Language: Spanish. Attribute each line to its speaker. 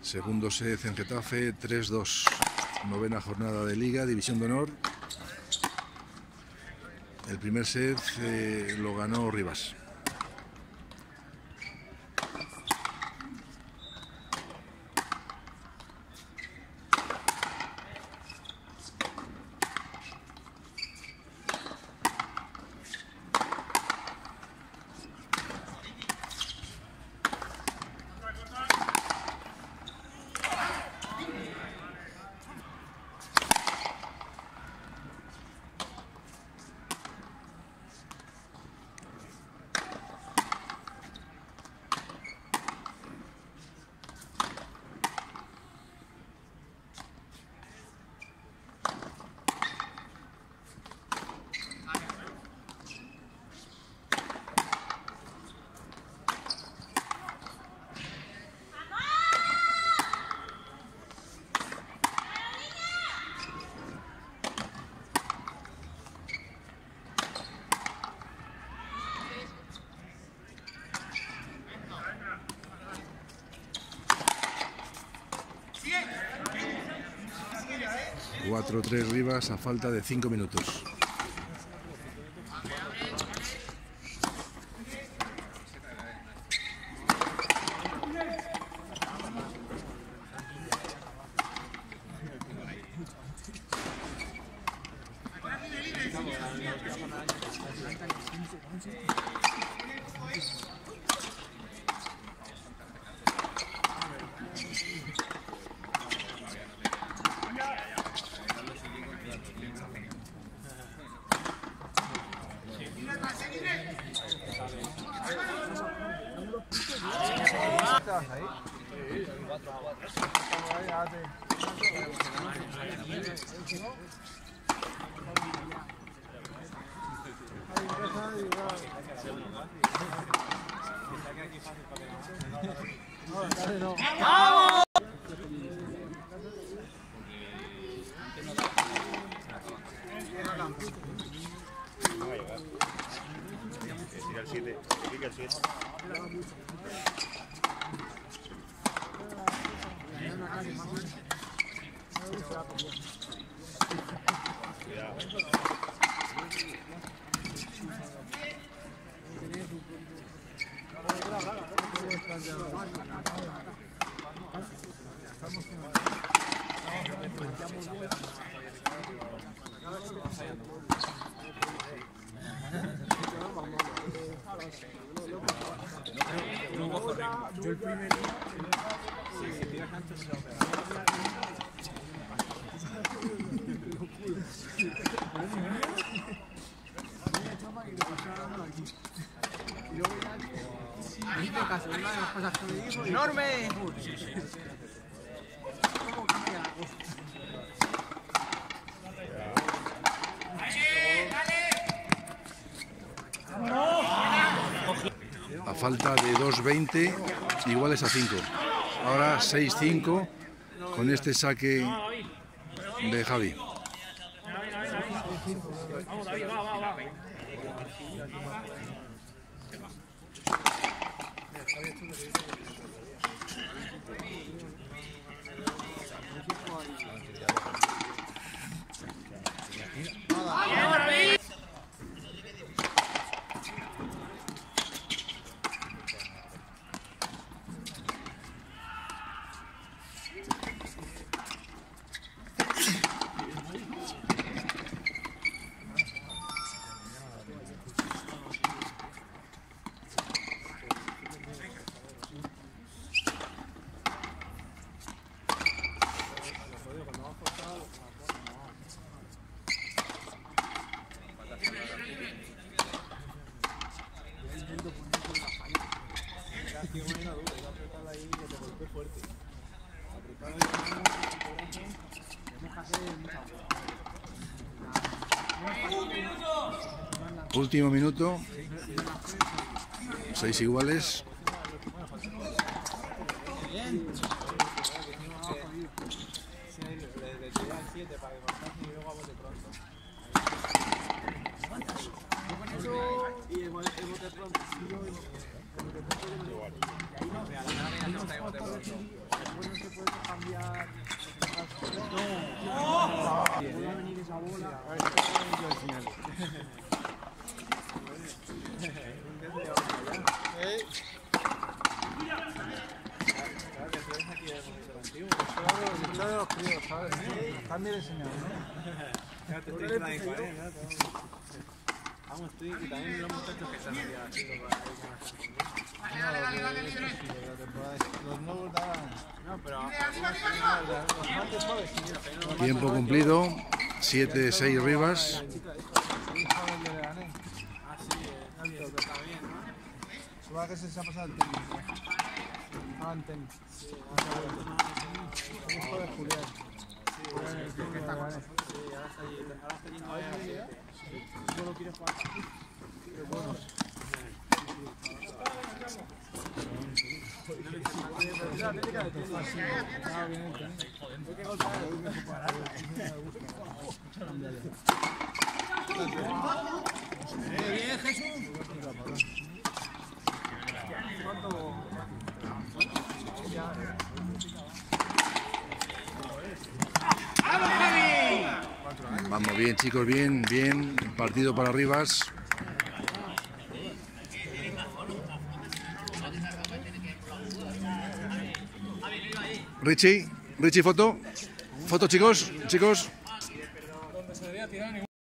Speaker 1: Segundo set en Getafe, 3-2. Novena jornada de Liga, División de Honor. El primer set lo ganó Rivas. Cuatro 3 Rivas a falta de 5 minutos.
Speaker 2: ¡Enorme!
Speaker 1: A falta de 2:20, iguales a 5. Ahora 6-5 con este saque de Javi.
Speaker 3: Vamos, David, va.
Speaker 1: Último minuto. 6 iguales.
Speaker 2: También enseñado, ¿no? Vamos, estoy y también los muchachos que están haciendo dale, libre. Los nuevos daban. No, pero los antes joves, sí.
Speaker 1: Tiempo cumplido, 7-6 Rivas.
Speaker 2: Ah, sí, está bien, ¿no? Supongo que se ha pasado el tenis. Ah, en tenis. Sí, hijo de Julián. Sí, está con eso. Sí, ahora está yendo a solo quiere jugar. Pero bueno. Bien, Jesús.
Speaker 1: Vamos bien, chicos, bien, bien. Partido para Rivas. Richie, foto. Foto, chicos, chicos.